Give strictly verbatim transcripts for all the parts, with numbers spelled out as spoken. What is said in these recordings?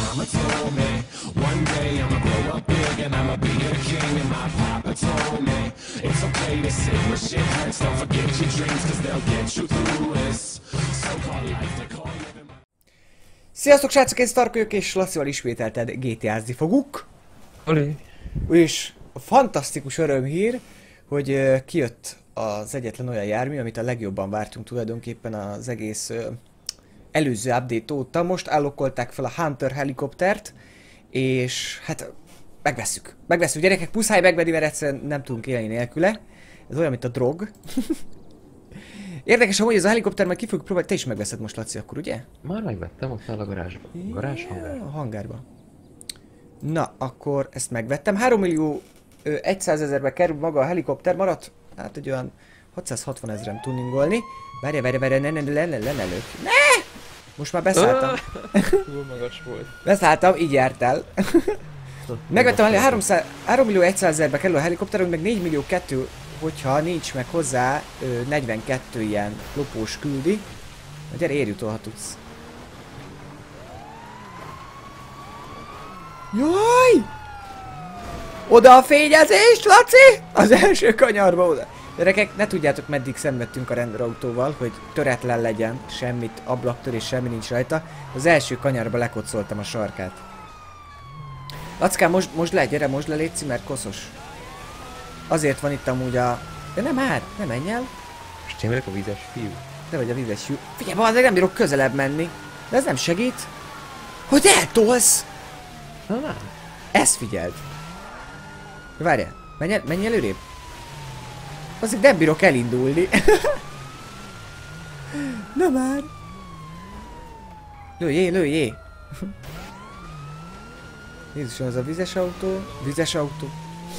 mama told me one day I'ma grow up big and I'ma be a king. And my papa told me it's okay to sit where shit hurts. Don't forget your dreams, cause they'll get you through this so-called life they call living. Sziasztok srácok, én Stark vagyok, és Lacival ismételten gé té á-zni fogunk. Olé. És a fantasztikus örömhír, hogy uh, kijött az egyetlen olyan jármű, amit a legjobban vártunk tulajdonképpen az egész uh, előző update óta. Most állokolták fel a Hunter helikoptert, és hát megvesszük. Megvesszük gyerekek, muszáj megvenni, mert egyszerűen nem tudunk élni nélküle. Ez olyan, mint a drog. Érdekes, hogy ez a helikopter, majd ki fogjuk próbálni. Te is megveszed most, Laci, akkor ugye? Már megvettem, ott áll a garázsban. Garázs hangár. A hangárban. Na, akkor ezt megvettem. három millió százezerbe kerül maga a helikopter, maradt hát egy olyan hatszázhatvan ezeren tuningolni. Várja, várja, várja, ne, ne, ne, ne, ne, ne, ne! Most már beszálltam. Túl magas volt. Beszálltam, így járt el. Megvettem el, három millió százezerbe kerül a helikopterünk, meg négy millió kettő, hogyha nincs meg hozzá ö, negyvenkettő ilyen lopós küldi. Na gyere, érj utol, ha tudsz. Jaj! Oda a fényezést, Laci! Az első kanyarba oda. Gyerekek, ne tudjátok, meddig szenvedtünk a rendőrautóval, hogy töretlen legyen, semmit, ablaktörés, semmi nincs rajta. Az első kanyarba lekocoltam a sarkát. Lackám, most, most le, gyere, most le, létszi, mert koszos. Azért van itt amúgy a... De nem már, ne menj el. Most én vagyok a vizes fiú. Te vagy a vizes fiú. Figyelj, bazeg, nem bírok közelebb menni. De ez nem segít. Hogy eltolsz! Na már. Ezt figyeld. Várjál, menj, el, menj előrébb. Azért nem bírok elindulni. Na már. Lőjé, lőjé. Jézusom, az a vizes autó. Vizes autó.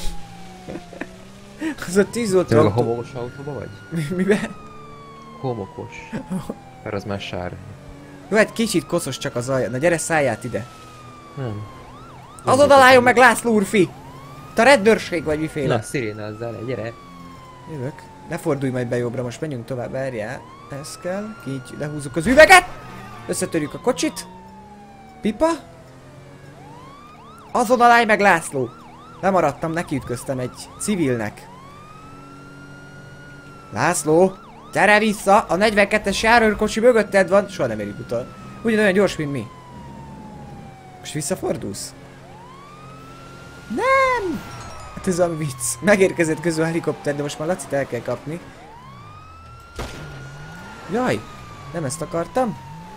Az a tűzoltó Te a autó. homokos autóba vagy? Mi, miben? Homokos. Mert az már sár. Jó, hát kicsit koszos csak az alja. Na gyere, szállját ide. Nem. Az oda álljon meg, László úrfi! Te rendőrség vagy miféle? Na, szirénázzál le, gyere. Jövök. Ne fordulj majd be jobbra, most menjünk tovább, várjál. Ez kell, így lehúzzuk az üveget! Összetörjük a kocsit. Pipa. Azonnal állj meg, László! Lemaradtam, nekiütköztem egy civilnek. László! Gyere vissza! A negyvenkettes járőrkocsi mögötted van! Soha nem érjük utol. Ugyanolyan gyors, mint mi. Most visszafordulsz? Nem! Hát ez a vicc. Megérkezett közül a helikopter, de most már Lacit el kell kapni. Jaj! Nem ezt akartam?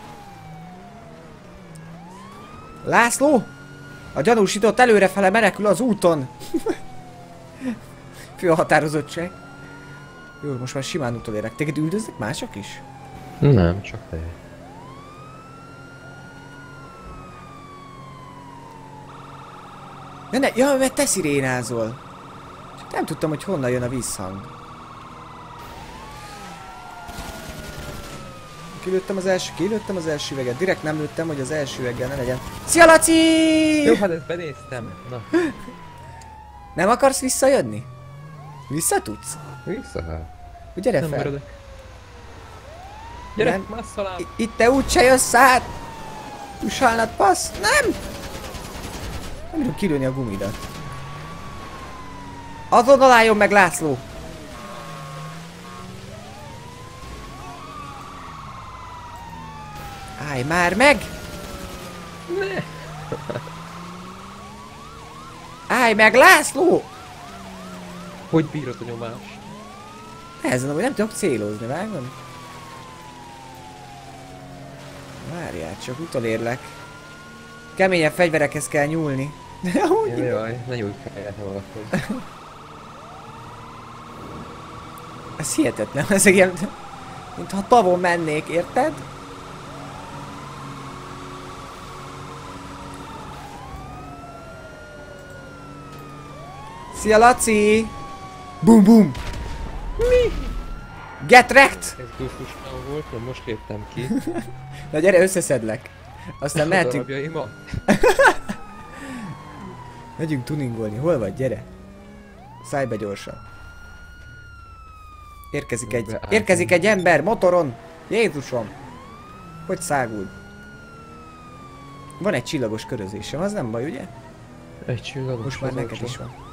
László! A gyanúsított előrefele menekül az úton! Fő a határozottság. Jó, most már simán utolérek. Téged üldöznek mások is? Nem, csak te. Ne, ne, ja, mert te szirénázol. Csak nem tudtam, hogy honnan jön a vízhang. Kilőttem az első, kilőttem az első üveget. Direkt nem lőttem, hogy az első üveggel ne legyen. Szia, Laci! Jó, hát ezt benéztem. Na. Nem akarsz visszajönni? Vissza tudsz? Vissza hát. Gyere Nem fel. maradok. Gyere, Nem. masszalám. I- itt te úgyse jössz át! Usalnad, passz! Nem! Nem bírom kilőni a gumidat. Azonnal álljon meg, László! Állj már meg! Ne. Állj meg, László! Hogy bírod a nyomást? Ezen, hogy nem tudok célozni, vágod? Várjál, csak utolérlek. Keményebb fegyverekhez kell nyúlni. Jaj, jaj, ne nyújj fejlet magadhoz. Ez hihetetlen, ez egy ilyen... Mintha tavon mennék, érted? Szia, Laci! Bum bum! Mi? Get wrecked! Ez gusztusnál volt, én most léptem ki. Na gyere, összeszedlek. Aztán mehetünk... Darabjaimat. Megyünk tuningolni. Hol vagy? Gyere. Szállj be gyorsan. Érkezik egy... Érkezik egy ember motoron! Jézusom! Hogy száguld? Van egy csillagos körözésem, az nem baj, ugye? Egy csillagos. Most már neked is van.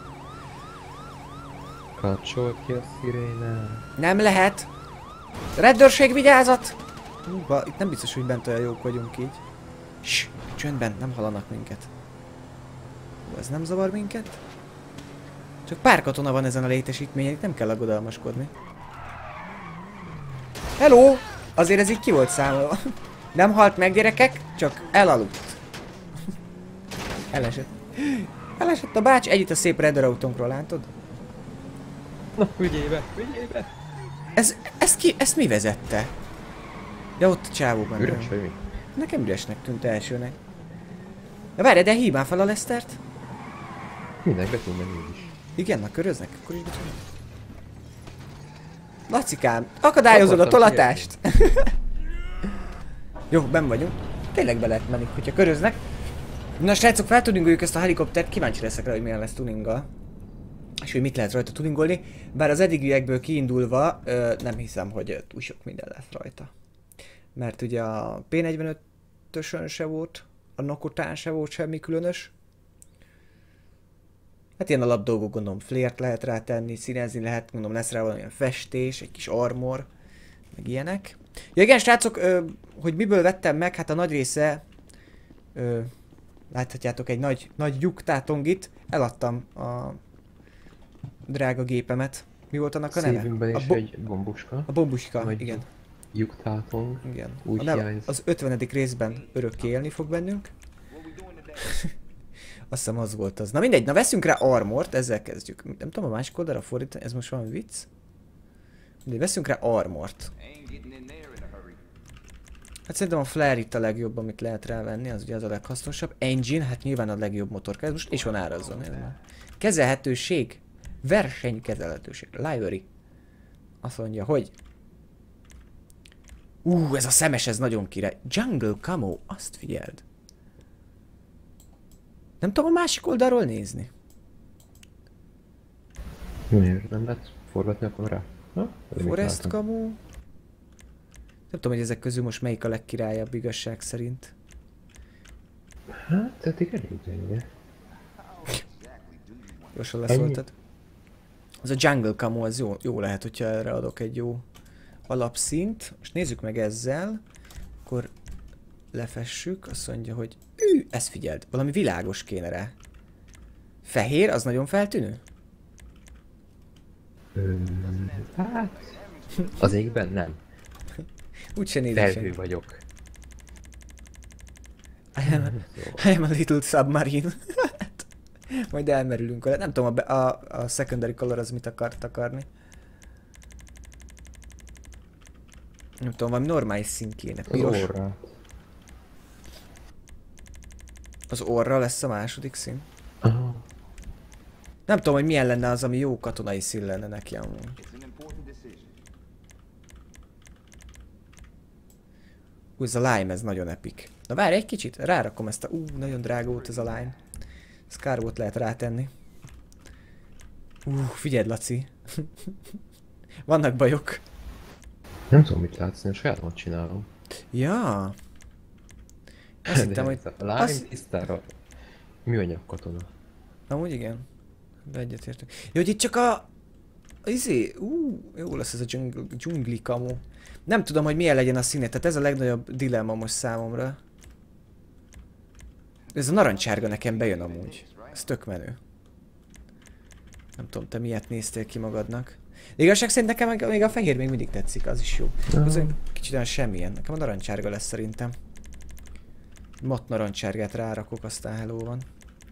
Kapcsolt ki a szirénát. Nem lehet! Rendőrség, vigyázat! Hú, itt nem biztos, hogy bent olyan jók vagyunk így. Ssss, csöndben, nem hallanak minket. Hú, ez nem zavar minket? Csak pár katona van ezen a létesítményen, itt nem kell aggodalmaskodni. Hello! Azért ez így ki volt számolva. Nem halt meg, gyerekek, csak elaludt. Elesett. Elesett a bács, együtt a szép rendőrautónkról, látod? Na, vigyél be, vigyél be! Ez, ez ki, ezt mi vezette? Ja, ott a csávó benne. Üres vagy mi? Nekem üresnek tűnt elsőnek. Na várj, de híván fel a Lestert? Mindenki be tud menni úgy is. Igen, na köröznek, akkor is becsönnek. Lacikám, akadályozod a tolatást! Jó, benn vagyunk. Tényleg be lehet menni, hogyha köröznek. Na srácok, feltuningoljuk ezt a helikoptert, kíváncsi leszek rá, hogy milyen lesz tuninggal. És hogy mit lehet rajta tuningolni. Bár az eddigiekből kiindulva ö, nem hiszem, hogy túl sok minden lesz rajta. Mert ugye a P negyvenötösön se volt, a Nokotán se volt semmi különös. Hát ilyen alap dolgok, gondolom, flért lehet rátenni, színezni lehet, gondolom lesz rá valamilyen festés, egy kis armor, meg ilyenek. Ja igen, srácok, ö, hogy miből vettem meg, hát a nagy része, ö, láthatjátok egy nagy, nagy lyuktátongit, eladtam a drága gépemet. Mi volt annak a neve? Szívünkben a is bo egy bombuska. A bombuska, Vagy igen. Lyuktátong. Igen. Úgy A neve, hiányz. az ötvenedik részben örökké élni fog bennünk. Azt hiszem az volt az. Na mindegy, na veszünk rá armort, ezzel kezdjük. Nem tudom a másik oldalra fordítani, ez most valami vicc? Mindegy, veszünk rá armort. Hát szerintem a flare itt a legjobb, amit lehet rávenni, az ugye az a leghasznosabb. Engine, hát nyilván a legjobb motorka, ez most is van árazzon. Kezelhetőség, versenykezelhetőség, library. Azt mondja, hogy... Ú, ez a szemes, ez nagyon király. Jungle Camo, azt figyeld. Nem tudom a másik oldalról nézni. Miért nem lehet forgatni a kamerát? Forest Camo. Nem tudom, hogy ezek közül most melyik a legkirályabb igazság szerint. Hát, eddig elég gyenge. Gyorsan leszóltad. Az a Jungle Camo, az jó, jó lehet, hogyha erre adok egy jó alapszint. Most nézzük meg ezzel. Akkor lefessük, azt mondja, hogy ű, ez figyeld, valami világos kéne rá. Fehér, az nagyon feltűnő? Ö, hát... Az égben nem. Úgyse nézem Felhő senki. vagyok. I am, I am a little submarine. Majd elmerülünk vele. Nem tudom, a, a, a secondary color az mit akart akarni. Nem tudom, valami normális szín kéne. Piros. Az orra. Az orra lesz a második szín. Aha. Nem tudom, hogy milyen lenne az, ami jó katonai szín lenne neki amúgy. Ú, ez a lime, ez nagyon epic. Na várj egy kicsit, rárakom ezt a... Ú, nagyon drága volt ez a lime. Scarvot lehet rátenni. Ú, figyeld Laci. Vannak bajok. Nem tudom mit látsz, én sajátomat csinálom. Ja. Azt hittem, hogy... A lime az... tisztára műanyag katona. Amúgy igen. De egyetértünk. Jó, hogy itt csak a... Izé... Ú, jó lesz ez a dzsungli, dzsungli kamu. Nem tudom, hogy milyen legyen a színe, tehát ez a legnagyobb dilemma most számomra. Ez a narancsárga nekem bejön amúgy. Ez tök menő. Nem tudom, te miért néztél ki magadnak. De igazság szerint nekem meg, még a fehér még mindig tetszik, az is jó. Az egy kicsit olyan semmilyen. Nekem a narancsárga lesz szerintem. Matt narancsárgát rárakok, aztán hello van.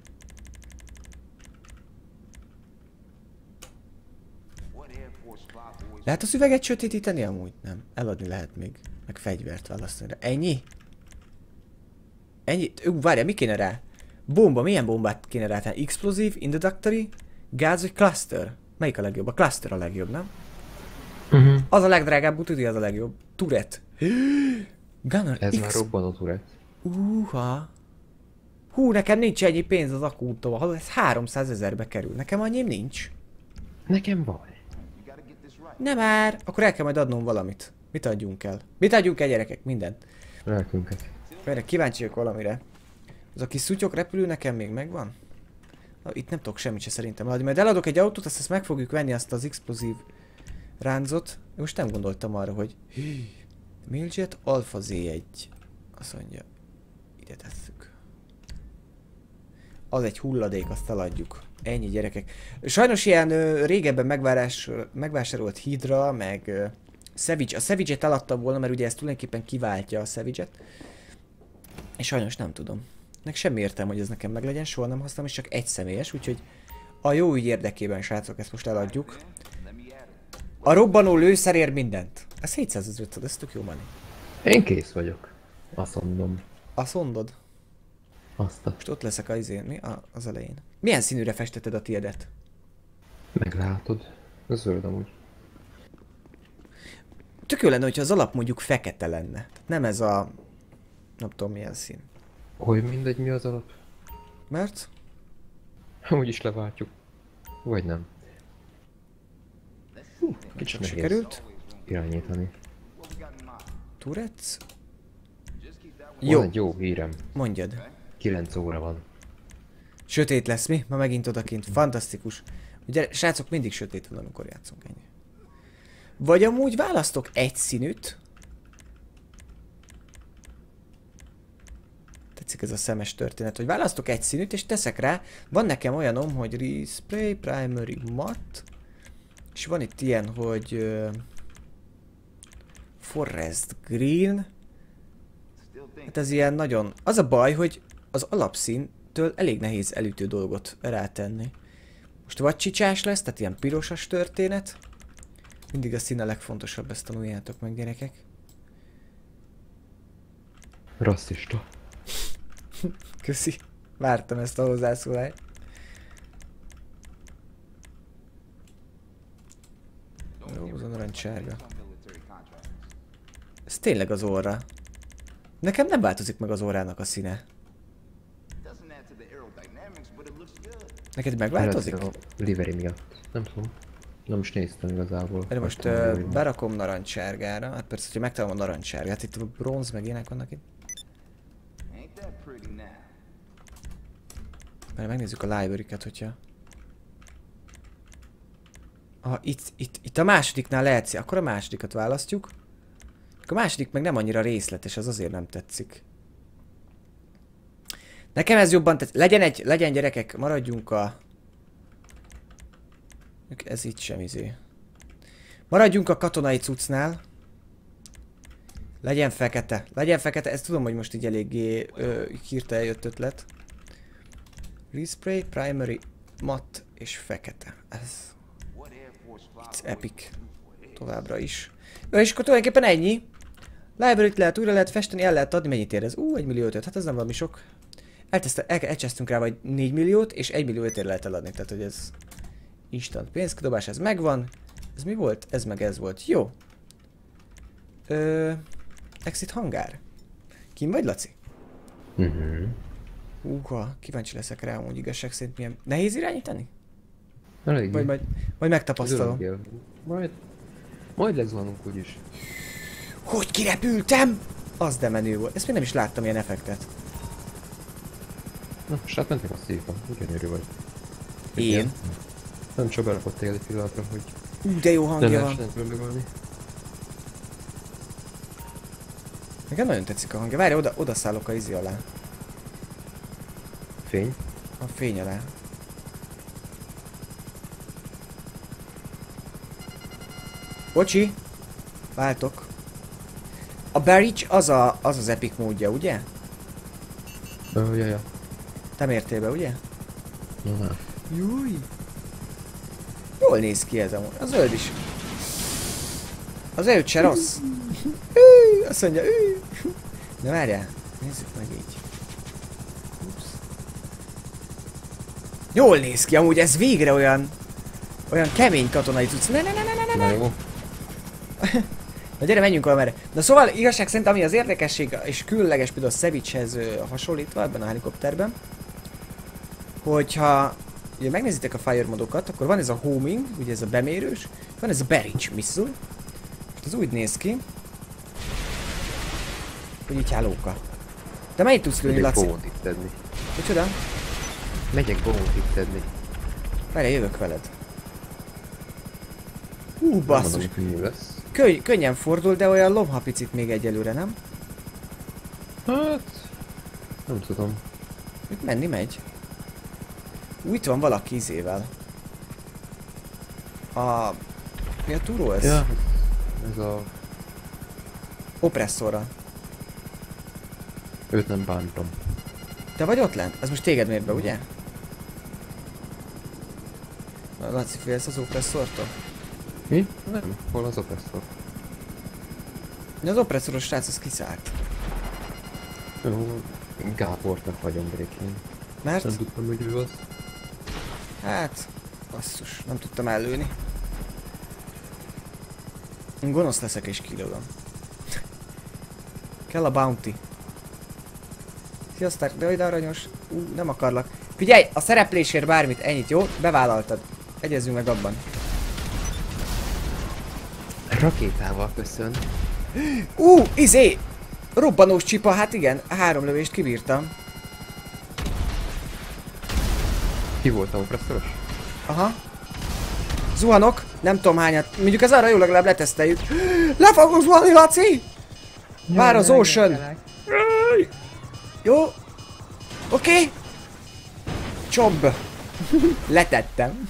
Lehet az üveget sötétíteni amúgy? Nem. Eladni lehet még. Meg fegyvert választani rá. Ennyi? Ennyi? Ú, várjál, mi kéne rá? Bomba, milyen bombát kéne rá tenni? Explosive, introductory, gáz vagy cluster? Melyik a legjobb? A cluster a legjobb, nem? Uh-huh. Az a legdrágább, tudod, az a legjobb. Turret. Gunner Ez X. már robbanó turret. Uha. Hú, nekem nincs ennyi pénz az akútól. Hallod, ez háromszázezerbe kerül. Nekem annyim nincs. Nekem baj. Nem már. Akkor el kell majd adnom valamit. Mit adjunk el? Mit adjunk el, gyerekek? Mindent. Lelkünket. Erre kíváncsi vagyok valamire. Az a kis szutyok repülő nekem még megvan? Na, itt nem tudok semmit se szerintem adni. Majd eladok egy autót, azt, azt meg fogjuk venni, azt az explozív ráncot. Most nem gondoltam arra, hogy... Miljet Alfa zé egy. Azt mondja, ide tesszük. Az egy hulladék, azt eladjuk. Ennyi, gyerekek. Sajnos ilyen ö, régebben megvárás, megvásárolt Hydra, meg ö, Savage. A Savage-et eladtam volna, mert ugye ez tulajdonképpen kiváltja a Savage-et. És sajnos nem tudom. Nek semmi értelme, hogy ez nekem meglegyen, soha nem használom, és csak egy személyes, úgyhogy a jó ügy érdekében, srácok, ezt most eladjuk. A robbanó lőszer ér mindent. Ez hétszázezret, ez tök jó money. Én kész vagyok. Azt mondom. Azt mondod? Azt a... Most ott leszek az izén, mi? A, az elején. Milyen színűre festetted a tiédet? Meglátod. Ez zöld amúgy. Tök jó lenne, hogyha az alap mondjuk fekete lenne. Nem ez a... nem tudom milyen szín. Hogy mindegy, mi az alap? Mert? Úgy is leváltjuk. Vagy nem. Hú, kicsit nehéz Sikerült? irányítani. Turec? Jó. Jó, Van egy jó hírem. mondjad. kilenc óra van. Sötét lesz, mi? Ma megint odakint. Fantasztikus. Ugye, srácok, mindig sötét van, amikor játszunk, ennyi. Vagy amúgy választok egy színűt. Tetszik ez a szemes történet, hogy választok egy színűt és teszek rá. Van nekem olyanom, hogy Respray Primary Matte. És van itt ilyen, hogy... Uh, Forest Green. Hát ez ilyen nagyon... Az a baj, hogy az alapszíntől elég nehéz elütő dolgot rátenni. Most vagy csicsás lesz, tehát ilyen pirosas történet. Mindig a szín a legfontosabb, ezt tanuljátok meg, gyerekek. Rasszista. Köszi. Vártam ezt a hozzászólást. Jó, az a narancssárga. Ez tényleg az óra. Nekem nem változik meg az órának a színe. Neked megváltozik? A livery miatt. Nem tudom. Nem is néztem igazából. De most uh, berakom narancssárgára. Hát persze, hogyha megtalálom a narancssárgát, itt a bronz meg ilyenek vannak itt. Mert megnézzük a library-ket, hogyha... Aha, itt, itt, itt a másodiknál lehet, akkor a másodikat választjuk. A második meg nem annyira részletes, az azért nem tetszik. Nekem ez jobban tetszik. Legyen egy, legyen gyerekek, maradjunk a... Ez itt sem izé. Maradjunk a katonai cuccnál. Legyen fekete, legyen fekete, ezt tudom, hogy most így eléggé ö, hirtelen jött ötlet. Respray, Primary, Matte és fekete. Ez... It's epic. Továbbra is. Ö, és akkor tulajdonképpen ennyi. Library-t lehet, újra lehet festeni, el lehet adni, mennyit ér ez? Ú, egy millió ötöt, hát ez nem valami sok. Elteszte, el, elcsesztünk rá vagy négy milliót, és egy millió ötért lehet eladni, tehát hogy ez instant pénzkidobás, ez megvan. Ez mi volt? Ez meg ez volt. Jó. Ö, exit hangár. Kim vagy, Laci? Mhm. Húha, kíváncsi leszek rá, amúgy igazság szerint milyen... Nehéz irányítani? Elég. Vagy majd, majd megtapasztalom. Zöldgél. Majd... Majd legzvanunk úgyis. Hogy kirepültem? Az de menő volt. Ezt még nem is láttam ilyen effektet. Na, most átmentem a szépen. Gyönyörű vagy. Én? Nem csak belakottél egy pillanatra, hogy... Ú, de jó hangja van. Nem lehessen Nekem nagyon tetszik a hangja. Várj, oda, oda szállok a izi alá. Fény. A fény alá. Bocsi! Váltok. A Barrage az, a, az az epic módja, ugye? Ö, ja, ja. Te mértél be, ugye? Na, na. Júj! Jól néz ki ez amúgy. A zöld is. Az zöld se rossz. Üy, azt mondja, üy. Na várjál, nézzük meg így. Ups. Jól néz ki amúgy, ez végre olyan... Olyan kemény katonai cucc. Ne, ne, ne, ne, ne, ne. Na jó. Na gyere, menjünk valamerre. Na szóval igazság szerint, ami az érdekesség és különleges például a Savage-hez hasonlítva ebben a helikopterben, hogyha ugye megnézitek a fire modokat, akkor van ez a homing, ugye ez a bemérős, van ez a barrage missile, és ez úgy néz ki, hogy így hálóka. De mennyit tudsz lőni, Megyek Laci? bounty szedni. Micsoda? Megyek bounty szedni. Várj, jövök veled. Hú, Nem basszus. mondom, hogy mi lesz. Könny könnyen fordul, de olyan lomhapicit még egyelőre, nem? Hát... Nem tudom. Itt menni megy. Ú, itt van valaki izével. A... Mi a túró ez? Ja, ez a... Opresszorral. Őt nem bántam. Te vagy ott lent? Ez most téged mér be, ugye? Na, Laci, félsz az opresszortól? Mi? Nem. Hol az opresszor? Az opresszoros srác az kiszállt. Jó, Gábornak vagyom békén. Mert? Nem tudtam, hogy ő az. Hát... Basszus, nem tudtam ellőni. Én gonosz leszek és kilőlöm. Kell a bounty. Sziasztok, de ide aranyos. Ú, nem akarlak. Figyelj, a szereplésért bármit, ennyit, jó? Bevállaltad. Egyezzünk meg abban. Rakétával köszön. Ú, izé! Robbanós csipa, hát igen, három lövést kibírtam. Ki volt a opresszoros? Aha. Zuhanok, nem tudom hányat. Mondjuk ez arra jó, legalább leteszteljük. Le fogok zuhanni, Laci! Vár az Ocean! Jó. Oké. Okay. Csobb. Letettem.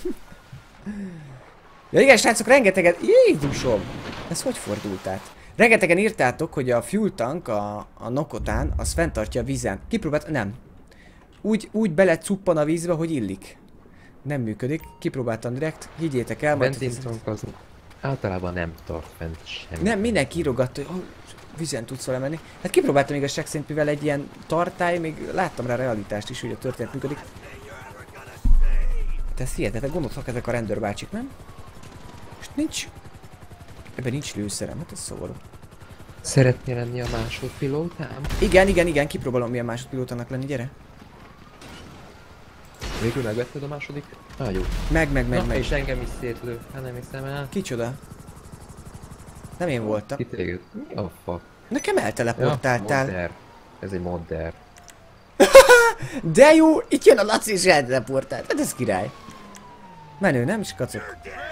Ja igen, srácok, rengeteget... Jézusom! Ez hogy fordult át? Rengetegen írtátok, hogy a fuel tank a, a Nokotán, az fenntartja a vízen. Kipróbált... Nem. Úgy, úgy bele cuppan a vízbe, hogy illik. Nem működik. Kipróbáltam direkt. Higgyétek el, majd... Benzintank az általában nem tart fent semmi. Nem, mindenki írogatta, hogy oh, vízen tudsz vele menni. Hát kipróbáltam igazság szerint, mivel egy ilyen tartály, még láttam rá realitást is, hogy a történet működik. De ez hihetetlen, gondoltak ezek a rendőrbácsik, nem? És nincs... Ebben nincs lőszerem, hát ez szomorú. Szeretnél lenni a másodpilótám? Igen, igen, igen, kipróbálom milyen másodpilótának lenni, gyere. Végül megvetted a második? Ah, jó. Meg, meg, meg, Na, meg. és engem is szétlő. Hát nem hiszem el. Kicsoda? Nem én voltam. Ki téged? Oh fuck. Nekem elteleportáltál. Ja, modder. Ez egy modder. De jó, itt jön a Laci és elteleportált. Hát ez király. Menő, nem? És kacok.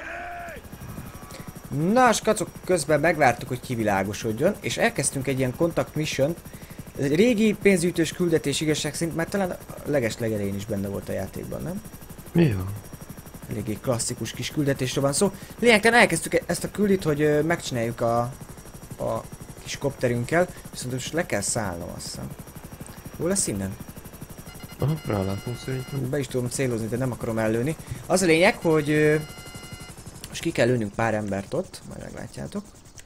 Na, skacok, közben megvártuk, hogy kivilágosodjon, és elkezdtünk egy ilyen contact mission. Ez egy régi pénzgyűjtős küldetés igazság szerint, mert talán a leges legelején is benne volt a játékban, nem? Jó. Eléggé klasszikus kis küldetésről van szó. Lényegtelen elkezdtük ezt a küldit, hogy ö, megcsináljuk a, a kis kopterünkkel, viszont most le kell szállnom, azt hiszem. Jó lesz innen? Aha, rálátom szerintem. Be is tudom célozni, de nem akarom ellőni. Az a lényeg, hogy ö, most ki kell lőnünk pár embert ott, majd meglátjátok.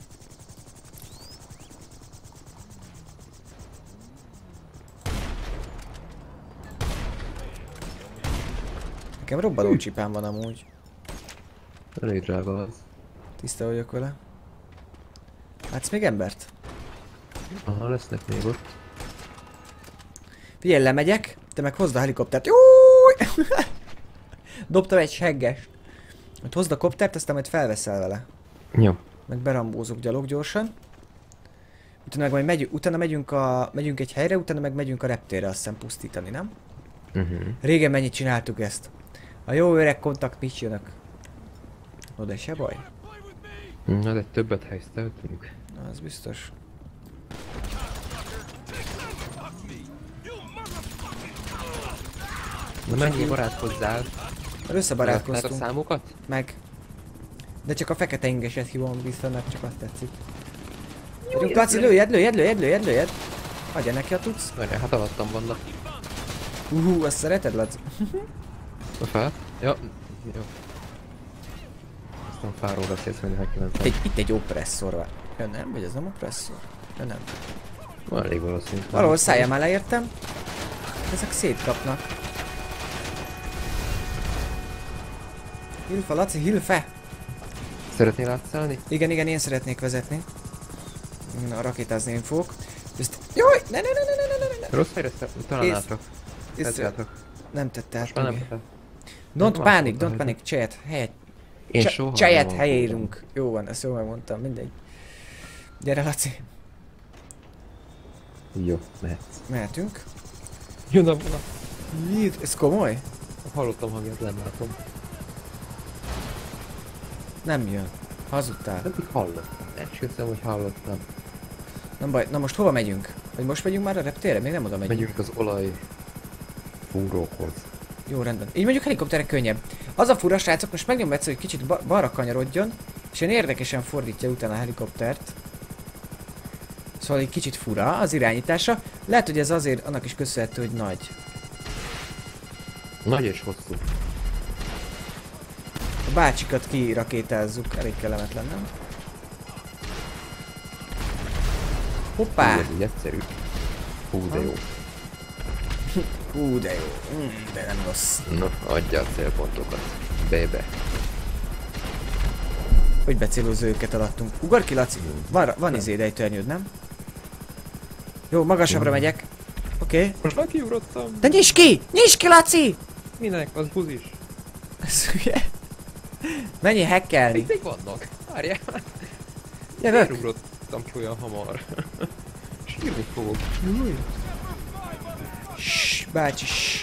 Nekem robbanó csipám van amúgy. Elég drága az. Tiszta vagyok vele. Látsz még embert? Aha, lesznek még ott. Figyelj, lemegyek, te meg hozd a helikoptert. Júj! Dobtam egy seggest. Majd hozd a koptert, aztán majd felveszel vele. Jó. Meg berambózok gyalog gyorsan. Utána meg majd megyünk, utána megyünk, a, megyünk egy helyre, utána meg megyünk a reptérre, azt hiszem pusztítani, nem? Uh-huh. Régen mennyit csináltuk ezt. A jó öreg kontakt missionok. Oda se baj. Na de többet helyezteltünk. Na, az biztos. Na mennyi barátkozzál? Már összebarátkoztunk. a számokat? Meg. De csak a fekete ingeset hívom vissza, mert csak azt tetszik. Vagyunk, Laci, lőjed, lőjed, lőjed, lőjed, lőjed. Adja neki, ha tudsz. Várjál, hát alattam vannak. Uhú, azt szereted, Laci? A fel? Ja. Jó. Aztán fáról beszélsz, hogy neki Itt egy, itt egy opresszor van. Ja, nem? Vagy ez nem opresszor? Ja, nem. Van elég valószínű. Valahol szálljam el, értem. Ezek szétkapnak. Hilfe, Laci, hilfe! Szeretnél átszállni? Igen, igen, én szeretnék vezetni. Na, rakétázni én fogok. Ezt... Jaj! Ne, ne, ne, ne, ne, ne, ne, ne! Rossz helyre találnátok. Észre- Tetjátok. Nem tette át. Már nem még. kell. Don't Nem panic, don't mondtam, panic, csajat, helyet. Én Csa- soha Csajat nem helyérünk. Jó van, ezt jól megmondtam, mindegy. Gyere, Laci. Jó, mehetsz. Mehetünk. Jön a vonat. Jít, ez komoly? Hallottam hangját, nem látom. Nem jön. Hazudtál. Eddig hallottam. Esküszöm, hogy hallottam. Nem baj. Na most hova megyünk? Vagy most megyünk már a reptérre? Még nem oda megyünk. Megyünk az olaj fúrókhoz. Jó, rendben. Így mondjuk helikopterek könnyebb. Az a fura, srácok, most megnyomom egyszer, hogy kicsit ba balra kanyarodjon, és ilyen érdekesen fordítja utána a helikoptert. Szóval egy kicsit fura az irányítása. Lehet, hogy ez azért annak is köszönhető, hogy nagy. Nagy és hosszú. A bácsikat kirakétázzuk, elég kellemetlen, nem? Hoppá! Ez így egyszerű. Hú, de jó. Hú, de jó. Mm, de nem rossz. Na, adja a célpontokat. Bébe. Hogy becélozza őket alattunk. Ugor ki, Laci. Van, van izé ejtőernyőd, nem? Jó, magasabbra megyek. Oké. Okay. Most már kiugrottam. De nyisd ki! Nyisd ki, Laci! Minek? Az buzis. Ez hülye. Menj hackelni. Még vannak. Várjál. Jövök. Miért ugrottam ki olyan hamar? Sírni fogok. Ssss, bácsi, ssss.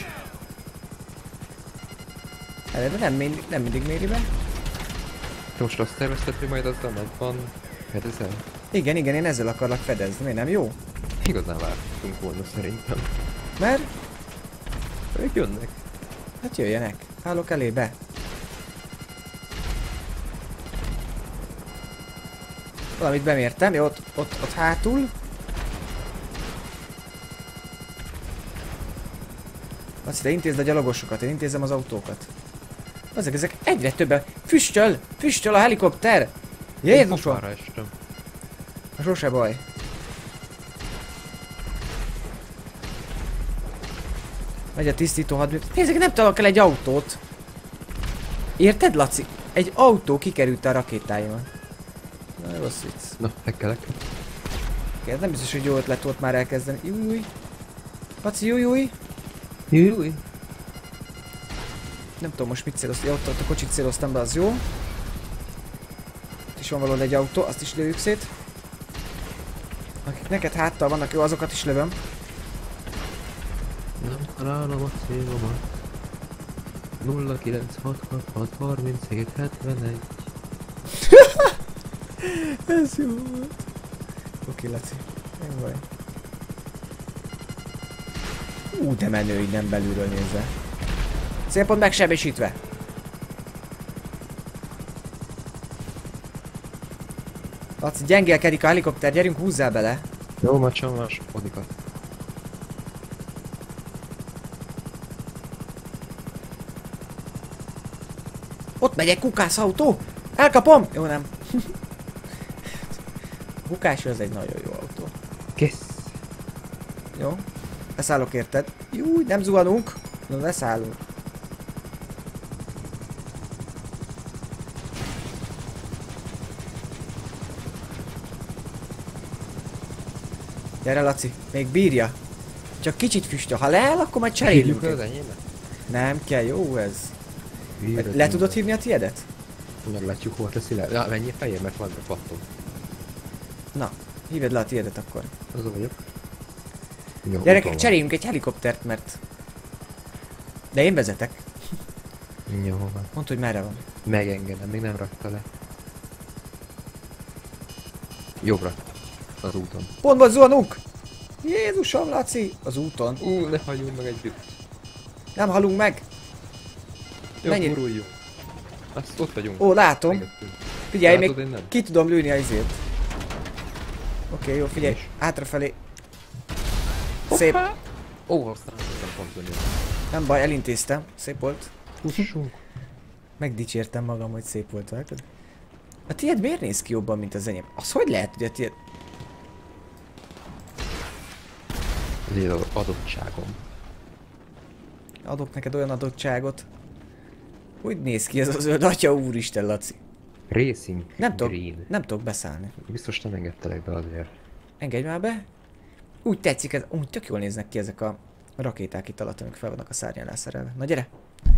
Eleve nem, mindig, nem mindig méri be. Te most azt tervezted, hogy majd azzal megvan fedezel? Igen, igen, én ezzel akarlak fedezni. Miért nem jó? Igazán vártunk volna szerintem. Mert? Ők jönnek. Hát jöjjenek. Állok elébe. Valamit bemértem, jó, ott, ott, ott hátul. Azt te intézd a gyalogosokat, én intézem az autókat. Ezek, ezek egyre többen. Füstöl! Füstöl a helikopter! Jézusom! Arra estem. Sose baj. Megy a tisztító hadmű. Nézzük, nem találok el egy autót. Érted, Laci? Egy autó kikerült a rakétáimon. Na, rossz vicc. Na, hekkelek. Ez nem biztos, hogy jó ötlet volt már elkezdeni. Jújúj. Laci, jújúj. Jújúj. Nem tudom most mit céloztam. Ja, ott, ott a kocsit céloztam be, az jó. Itt is van valahol egy autó, azt is lőjük szét. Akik neked háttal vannak, jó, azokat is lövöm. Nem találom a célomat. nulla kilenc hat hat hat harminchét hetvenegy. Ez jó volt. Oké, Laci. Nem baj. Ú, de menő innen belülről nézve. Célpont megsebesítve. Laci, gyengélkedik a helikopter, gyerünk, húzzál bele. Jó, már csalmás odikat. Ott megy egy kukász autó! Elkapom! Jó, nem. Kukás, az egy nagyon jó autó. Kész. Jó. Leszállok érted? Júj, nem zuhanunk. Na, leszállunk. Gyere, Laci, még bírja. Csak kicsit füstöl. Ha leáll, akkor majd cserélünk. az enyémet? Nem kell, jó ez. Le tudod hívni a tiédet? Meglátjuk, hol teszi le. Ja, mennyi fején, mert van, mert pattom. Na, híved le a tiédet akkor. Azon vagyok. Jó, Gyerekek, cseréljünk egy helikoptert, mert... De én vezetek. Jó, van. Mondd, hogy merre van. Megengedem, még nem rakta le. Jobbra. Az úton. Pontban zuhanunk! Jézusom, Laci! Az úton. Ú, ne halljunk meg együtt. Nem halunk meg! Jó, Mennyit? guruljunk. Azt ott vagyunk. Ó, látom. Megettünk. Figyelj, Látod, még én nem. ki tudom lőni a izét. Oké, okay, jó, figyelj. És? Hátrafelé. Szép. Ó, aztán nem pont lőni. Nem baj, elintéztem. Szép volt. Fussunk. Megdicsértem magam, hogy szép volt, látod? A tiéd miért néz ki jobban, mint az enyém? Az hogy lehet, hogy a tiéd... Ez egy adottságom. Adok neked olyan adottságot. Hogy néz ki ez a zöld? Atya úristen, Laci. Racing Nem tudok, Green. nem tudok beszállni. Biztos nem engedtelek be azért. Engedj már be. Úgy tetszik ez, úgy tök jól néznek ki ezek a rakéták itt alatt, amik fel vannak a szárnyán leszerelve. Na gyere!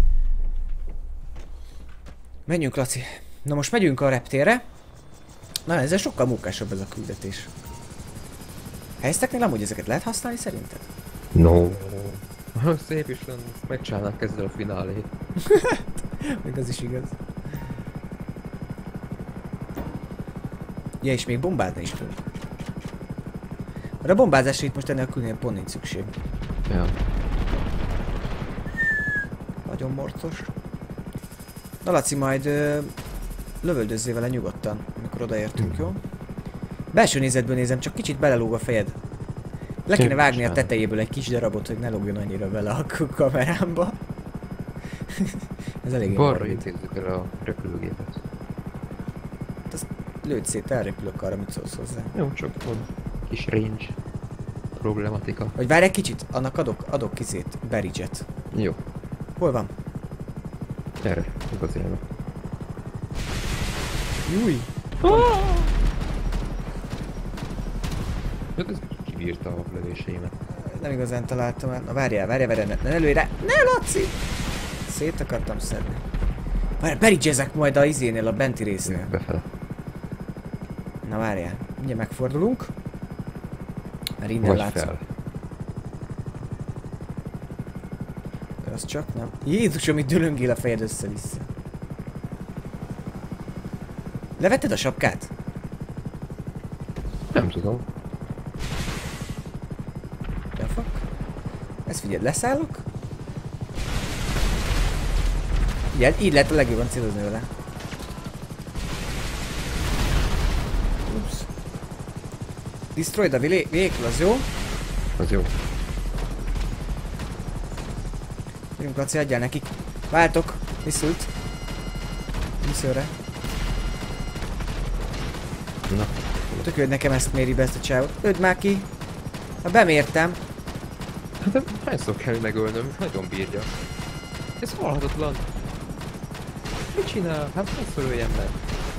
Menjünk, Laci. Na most megyünk a reptérre. Na, ezzel sokkal munkásabb ez a küldetés. Helyezteknél amúgy ezeket lehet használni szerinted? No. Szép is van, megcsinálnák ezzel a finálét. Még az is igaz. Ja, és még bombázni is tud. Mert a bombázásra itt most ennél a külnél pont nincs szükség. Ja. Nagyon morcos. Na Laci, majd ö, lövöldözzél vele nyugodtan, amikor odaértünk, mm. jó? Belső nézetből nézem, csak kicsit belelóg a fejed. Le kéne vágni a tetejéből egy kis darabot, hogy ne lógjon annyira vele a kamerámba. Ez elég balra intézzük el a repülőgépet. Azt lőd szét, elrepülök arra, mit szólsz hozzá. Jó, csak van kis range problematika. Vagy várj egy kicsit, annak adok, adok kizét, Berridge-et. Jó. Hol van? Erre, az élve. Júj! Hát ez kibírta a lövéseimet. Nem igazán találtam el. Na várjál, várjál, várjál, ne, ne lőj rá! Ne, Laci! Szét akartam szedni. Várjál, Berridge-ezek majd a izénél, a benti résznél. Befele. Na várjál, ugye megfordulunk. Mert innen Vagy látszik. fel. Az csak nem. Jézusom, itt dülöngél a fejed össze-vissza. Levetted a sapkát? Nem tudom. Ja, fuck. Ezt figyeld, leszállok. Igen, így lehet a legjobban célozni vele. Ups. Destroyed a vehicle, az jó? Az jó. Gyerünk, Laci, adjál nekik. Váltok. Viszült. Viszőre. Na. Tök jó, hogy nekem ezt méri be, ezt a csávot. Öld már ki. Ha bemértem. Hát de hányszor kell megölnöm? Nagyon bírja. Ez halhatatlan. Mit csinál? Hát hányszor öljem meg?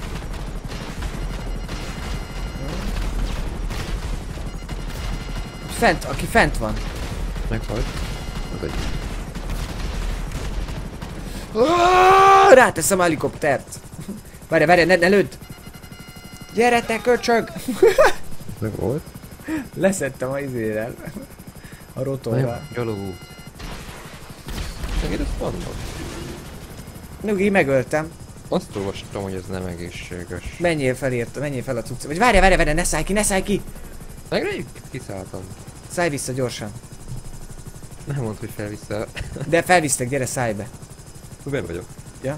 Fent, aki fent van. Meghalt. Az egy. Oh, ráteszem a helikoptert. Várj, várj, ne, ne lőd. Gyere te köcsög. Meg volt. Leszettem a izérrel. A rotorral. Gyalogút. Neked ezt vannak? Nyugi, megöltem. Azt olvastam, hogy ez nem egészséges. Menjél fel érte, menjél fel a cucc. Vagy várj, várj, várj, ne szállj ki, ne szállj ki. Meg kiszálltam. Szállj vissza gyorsan. Nem mondd, hogy felviszzel. De felvisztek, gyere, szállj be. Ben vagyok. Ja.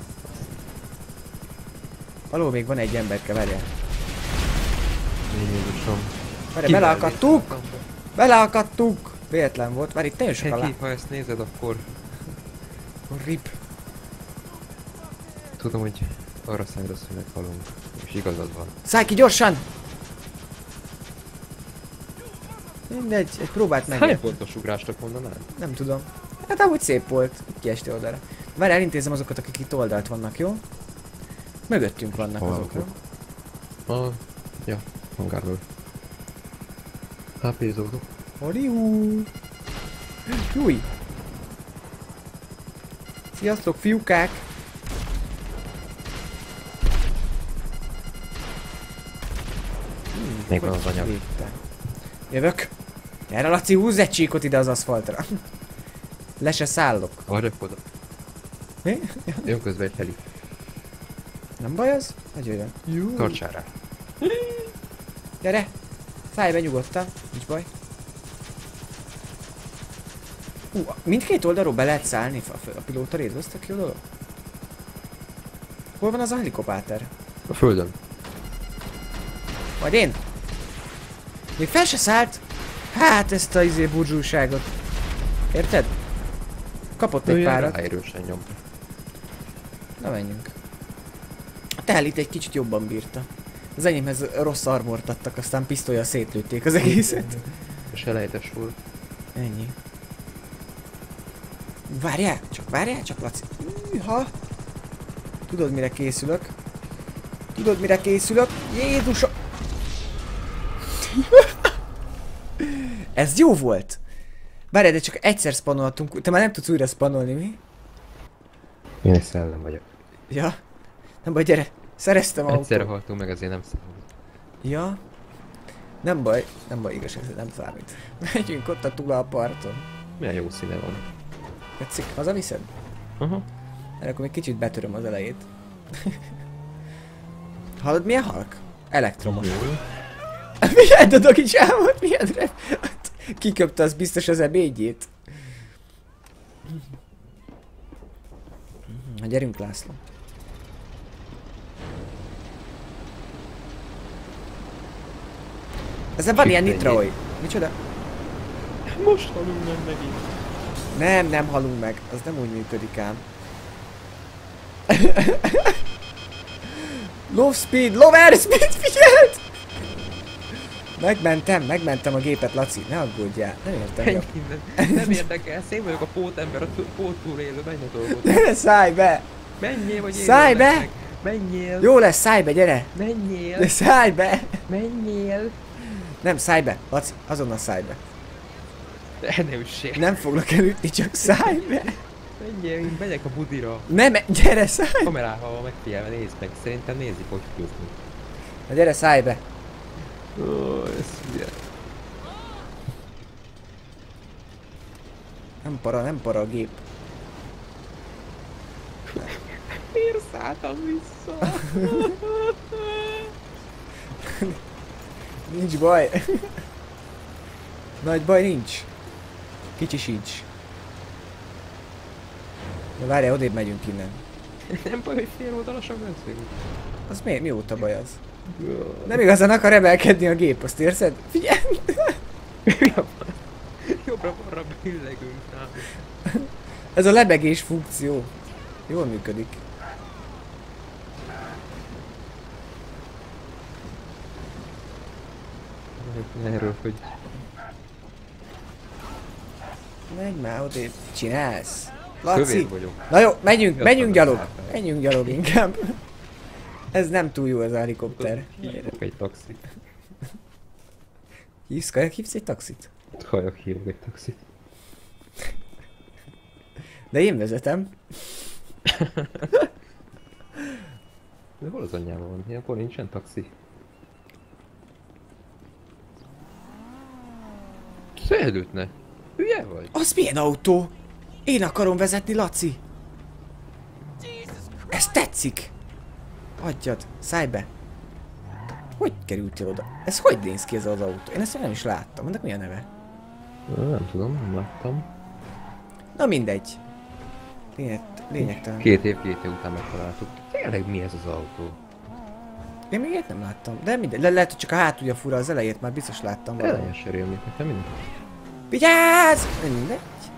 Alul még van egy emberke, várjál. Jézusom. Várj, beleakadtuk! Beleakadtuk! Véletlen volt, várj, itt nagyon sok alá. Heki, ha ezt nézed, akkor... Rip. Tudom, hogy arra számítasz, hogy meghalunk. És igazad van. Szállj ki gyorsan! Mindegy, egy próbált meg. Hány pontos ugrásnak mondanád? Nem tudom. Hát amúgy szép volt. Kiestél oldalra. Várj, elintézem azokat, akik itt oldalt vannak, jó? Mögöttünk vannak Hol azok, jó? Ah, ja, hangárból. há pé-zódok. Holiú! Júj! Sziasztok, fiúkák! Hmm, még van az anyag. Végte. Jövök! Gyere, Laci, húzz egy csíkot ide az aszfaltra. Le se szállok. Arra oda. Mi? Jön közben egy heli. Nem baj az? Hogy jöjjön. Jú. Tartsál rá. Gyere! Szállj be nyugodtan, nincs baj. Hú, mindkét oldalról be lehet szállni a, a pilóta részt, tök jó dolog. Hol van az a helikopter? A földön. Majd én? Még fel se szállt? Hát ezt a izé burzsúságot. Érted? Kapott egy párat. Erősen nyom. Na menjünk. A tehelit egy kicsit jobban bírta. Az enyémhez rossz armort adtak, aztán pisztolya szétlőtték az egészet. És elejtes volt. Ennyi. Várjál, csak várjál, csak Laci. Ha. Tudod mire készülök? Tudod mire készülök? Jézusom! Ez jó volt! Várjál, de csak egyszer spanoltunk. Te már nem tudsz újra spanolni, mi? Én egy szellem vagyok. Ja. Nem baj, gyere. Szereztem autót. Egyszerre haltunk meg, azért nem számít. Ja. Nem baj, nem baj, igazság szerint nem számít. Megyünk ott a túl a parton. Milyen jó színe van. Tetszik, hazaviszed? Aha. Erre akkor még kicsit betöröm az elejét. Hallod milyen halk? Elektromos. Milyen dodogi csámot? Milyen rep? Kiköpte az biztos az ebédjét. Na gyerünk, László. Ezen van ilyen nitroid. Micsoda? Most halunk meg megint. Nem, nem halunk meg. Az nem úgy működik ám. Low speed, low air speed, figyeld! Megmentem, megmentem a gépet, Laci, ne aggódjál, nem értem. Menj innen. Nem érdekel, én vagyok a pótember, a pót túl élő, menj a dolgot. Ne, szállj be! Menjél, vagy én Szállj be! meg. Menjél! Jó lesz, szállj be, gyere! Menjél! De szállj be! Menjél! Nem, szállj be, Laci, azonnal szállj be. De ne üssél! Nem foglak elütni, csak szállj be! Menjél, én megyek a budira. Nem, gyere, szállj! Kamerával van megfigyelve, nézd meg, szerintem nézik, hogy küzdünk. Na gyere, szállj be! Ó, ez hülye. Nem para, nem para a gép. Miért szálltam vissza? Nincs baj. Nagy baj nincs. Kicsi sincs. Na várjál, odébb megyünk innen. Nem baj, hogy fél oldalasan veszünk. Az mi, mióta baj az? Nem igazán akar emelkedni a gép, azt érzed? Figyelj! Jobbra-balra billegünk nálam. Ez a lebegés funkció. Jól működik. Erről, hogy... Menj már odébb. Csinálsz? Kövér Laci! vagyok. Na jó, menjünk, Jöttem menjünk a gyalog. szálltál. Menjünk gyalog inkább. Ez nem túl jó ez a helikopter. Hívok egy taxit. Hívsz, kajak, hívsz egy taxit? Kajak hívok egy taxit. De én vezetem. De hol az anyjában van? Ilyenkor nincsen taxi. Szellőtne! Hülye vagy? Az milyen autó? Én akarom vezetni, Laci. Ez tetszik. Adjad, szállj be. Hogy kerültél oda? Ez hogy néz ki ez az autó? Én ezt még nem is láttam. Ennek mi a neve? Nem tudom, nem láttam. Na mindegy. Lényeg, lényegtelen. Két év, két év után megtaláltuk. Tényleg mi ez az autó? Én még ilyet nem láttam. De mindegy. Le lehet, hogy csak a hátulja fura, az elejét már biztos láttam valahol. Elején se rémlik nekem mindegy. Vigyázz! Mindegy.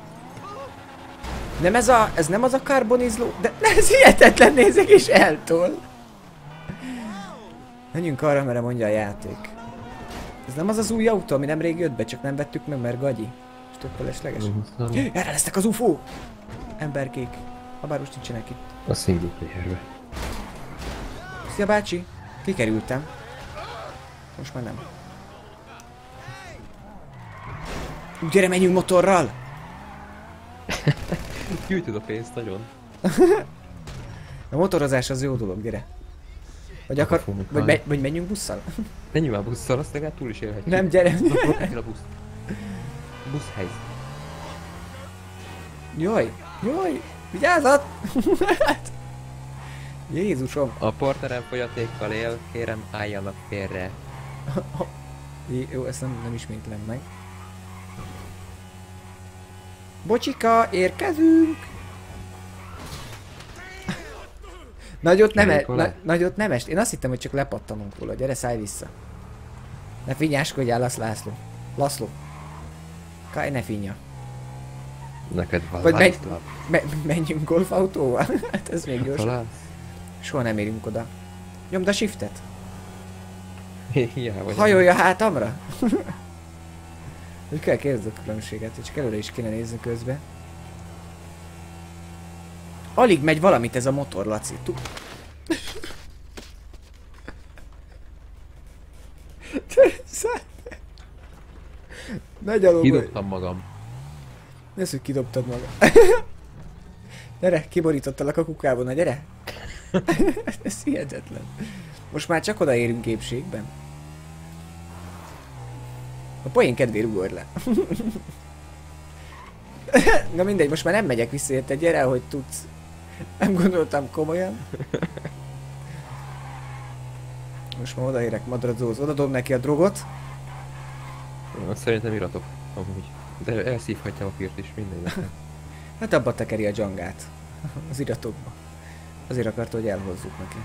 Nem ez a... Ez nem az a karbonizló... De ez hihetetlen nézek és eltol. Menjünk arra, merre mondja a játék. Ez nem az az új autó, ami nemrég jött be, csak nem vettük meg, mert gagyi. És tök felesleges. Erre lesznek az ufók! Emberkék. Habár most nincsenek itt. A single playerbe. Szia bácsi! Kikerültem. Most már nem. Úgy, gyere, menjünk motorral! Gyűjtöd a pénzt nagyon. A motorozás az jó dolog, gyere. Vagy akar... fogunk Vagy, állni. me, vagy menjünk busszal? Menjünk már busszal, azt legalább túl is élhetjük. Nem, gyere! Blokkolj a busz. Buszhely. Jaj! Jaj! Vigyázat! Jézusom! A partnerem folyatékkal él, kérem álljanak félre. Jé, jó, ezt nem, nem ismétlem meg. Bocsika, érkezünk! Nagyot nem, e, na, nagyot nem est. Én azt hittem, hogy csak lepattanunk róla. Gyere, szállj vissza. Ne finnyáskodjál, Lasz László. László. Kaj, ne finnya. Neked van Vagy megy, lászlap. me, menjünk golfautóval? Hát ez még gyors. Találsz? Soha nem érünk oda. Nyomd a shiftet. Hiá vagy. Hajolj a hátamra. Hogy kell kérdezni a különbséget, hogy csak előre is kéne nézni közben. Alig megy valamit ez a motor, Laci. Tu Ne gyalogolj. Kidobtam magam. Nézd, hogy kidobtad magad. Gyere, kiborítottalak a kukában, na gyere. Ez hihetetlen. Most már csak odaérünk épségben. A poén kedvéért ugorj le. Na mindegy, most már nem megyek vissza, érted? Gyere, hogy tudsz. Nem gondoltam komolyan. Most már odaérek Madradzóhoz, odadom neki a drogot. Szerintem iratok, amúgy. De elszívhatja a pirt is, mindegy. Hát abba tekeri a dzsangát. Az iratokba. Azért akarta, hogy elhozzuk neki.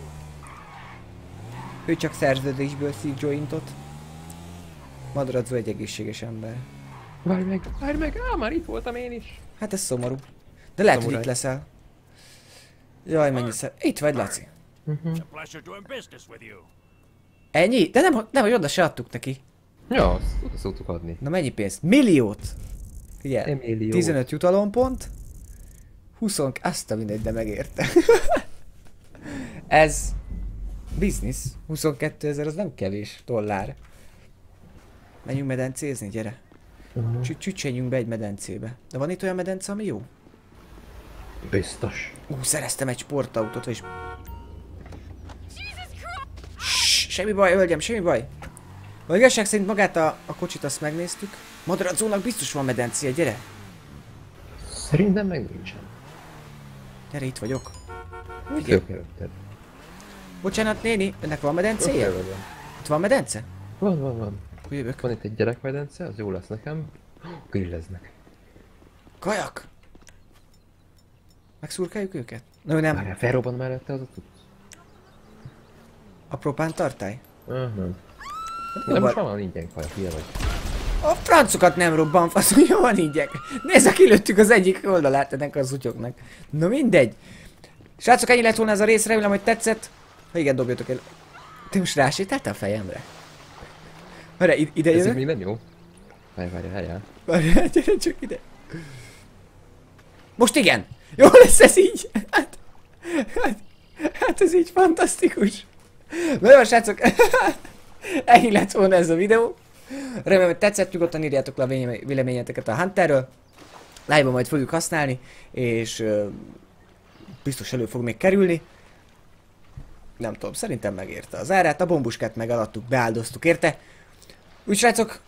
Ő csak szerződésből szív jointot. Madradzó egy egészséges ember. Várj meg, várj meg, á, már itt voltam én is. Hát ez szomorú. De lehet, hogy Szamuráj. itt leszel. Jaj, mennyi szer... Itt vagy, Laci. It's a pleasure doing business with you. Ennyi? De nem, nem, hogy oda se adtuk neki. Ja, azt oda szoktuk adni. Na mennyi pénzt? Milliót! Figyelj, Milliót. tizenöt jutalompont. húsz, azt a mindegy, de megérte. Ez... Business. huszonkétezer az nem kevés dollár. Menjünk medencézni, gyere. Uh-huh. Csü- Csücsenjünk be egy medencébe. De van itt olyan medence, ami jó? Biztos. Ú, szereztem egy sportautót, és... Ssss, semmi baj, hölgyem, semmi baj. A igazság szerint magát a, a kocsit azt megnéztük. Madradzónak biztos van medencéje, gyere. Szerintem meg nincsen. Gyere, itt vagyok. Mit jobb előtted? Bocsánat, néni, önnek van medencéje? Van, Itt van medence? van, van. van. Akkor jövök. Van itt egy gyerekmedence, az jó lesz nekem. Grilleznek. Kajak! Megszurkáljuk őket? No, nem. Várjál, felrobban mellette az a tudsz? A propán tartály? Uh-huh. Jó, De most van. van ingyen kajak, ilyen vagy. A francokat nem robban, faszom, jó van így. Nézd, kilőttük az egyik oldalát ennek az utyoknak. Na mindegy. Srácok, ennyi lett volna ez a rész, remélem, hogy tetszett. Ha igen, dobjatok el. Te most rásétáltál a fejemre? Várj, ide, ide Ez jövök? még nem jó. Várj, várj, várjál. Várj, gyere csak ide. Most igen! Jó lesz ez így! Hát, hát, hát ez így fantasztikus. Na jó, srácok, ennyi lett volna ez a videó. Remélem, hogy tetszett, nyugodtan írjátok le a vélemény- véleményeteket a Hunterről. Live-ban majd fogjuk használni, és uh, biztos elő fog még kerülni. Nem tudom, szerintem megérte az árát, a bombuskát megaladtuk, beáldoztuk érte. Úgy srácok,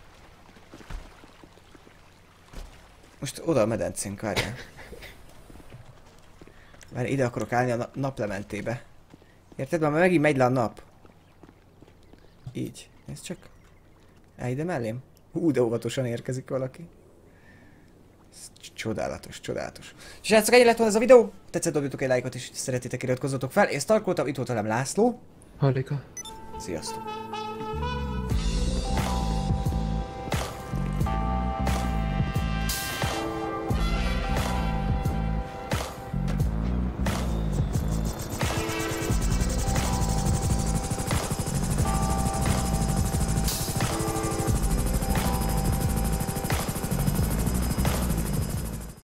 most oda a medencénk, várjál. Várj, ide akarok állni a na naplementébe. Érted? Már megint megy le a nap. Így. Nézd csak. Állj ide mellém. Hú, de óvatosan érkezik valaki. Ez csodálatos, csodálatos. Srácok, ennyi lett volna ez a videó. Tetszett, dobjatok egy lájkot, és szeretitek, iratkozzatok fel. Én Stark voltam, itt volt velem László. Hallika. Sziasztok.